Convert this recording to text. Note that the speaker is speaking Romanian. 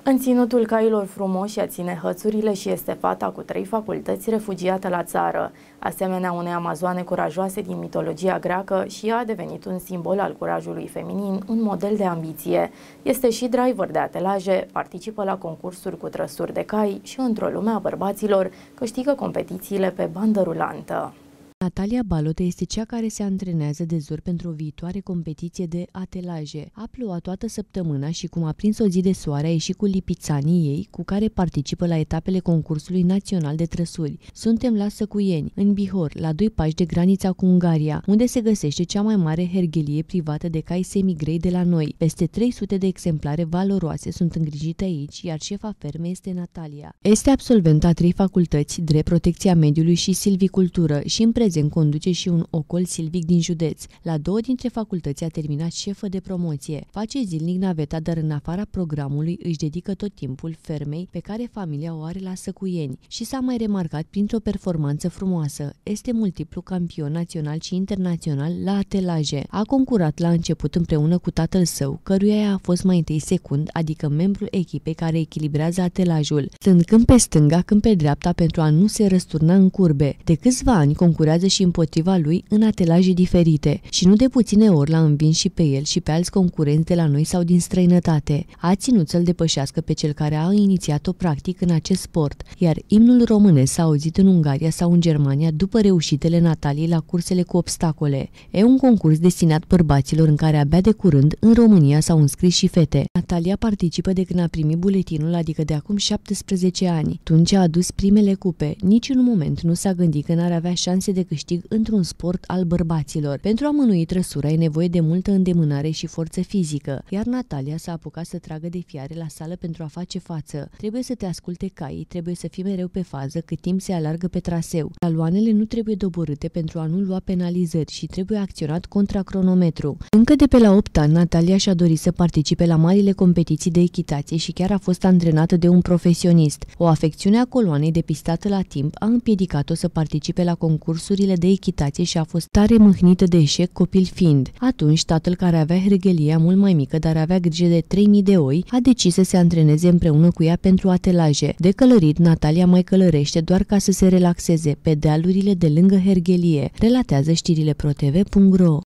În ținutul cailor frumoși ea ține hățurile și este fata cu 3 facultăți refugiată la țară. Asemenea unei amazoane curajoase din mitologia greacă, și ea a devenit un simbol al curajului feminin, un model de ambiție. Este și driver de atelaje, participă la concursuri cu trăsuri de cai și, într-o lume a bărbaților, câștigă competițiile pe bandă rulantă. Natalia Balotă este cea care se antrenează de zor pentru o viitoare competiție de atelaje. A plouat toată săptămâna și, cum a prins o zi de soare, a ieșit cu lipițanii ei, cu care participă la etapele concursului național de trăsuri. Suntem la Săcuieni, în Bihor, la 2 pași de granița cu Ungaria, unde se găsește cea mai mare herghelie privată de cai semigrei de la noi. Peste 300 de exemplare valoroase sunt îngrijite aici, iar șefa fermei este Natalia. Este absolventă a 3 facultăți, drept, protecția mediului și silvicultură, și în prezent conduce și un ocol silvic din județ. La 2 dintre facultăți a terminat șefă de promoție. Face zilnic naveta, dar în afara programului își dedică tot timpul fermei pe care familia o are la Săcuieni și s-a mai remarcat printr-o performanță frumoasă. Este multiplu campion național și internațional la atelaje. A concurat la început împreună cu tatăl său, căruia a fost mai întâi secund, adică membrul echipei care echilibrează atelajul, stând când pe stânga, când pe dreapta, pentru a nu se răsturna în curbe. De câțiva ani concurează și împotriva lui în atelaje diferite și nu de puține ori l-a învins și pe el și pe alți concurenți de la noi sau din străinătate. A ținut să-l depășească pe cel care a inițiat-o practic în acest sport, iar imnul românesc s-a auzit în Ungaria sau în Germania după reușitele Nataliei la cursele cu obstacole. E un concurs destinat bărbaților în care abia de curând în România s-au înscris și fete. Natalia participă de când a primit buletinul, adică de acum 17 ani. Atunci a adus primele cupe. Nici în un moment nu s-a gândit că n-ar avea șanse de câștig într-un sport al bărbaților. Pentru a mânui trăsura e nevoie de multă îndemânare și forță fizică, iar Natalia s-a apucat să tragă de fiare la sală pentru a face față. Trebuie să te asculte caii, trebuie să fii mereu pe fază cât timp se alargă pe traseu. Taloanele nu trebuie doborâte pentru a nu lua penalizări și trebuie acționat contra cronometru. Încă de pe la 8 ani, Natalia și-a dorit să participe la marile competiții de echitație și chiar a fost antrenată de un profesionist. O afecțiune a coloanei depistată la timp a împiedicat-o să participe la concursurile de echitație și a fost tare mâhnită de eșec, copil fiind. Atunci, tatăl, care avea herghelia mult mai mică, dar avea grijă de 3000 de oi, a decis să se antreneze împreună cu ea pentru atelaje. De călărit, Natalia mai călărește doar ca să se relaxeze pe dealurile de lângă herghelie, relatează știrile ProTV.ro.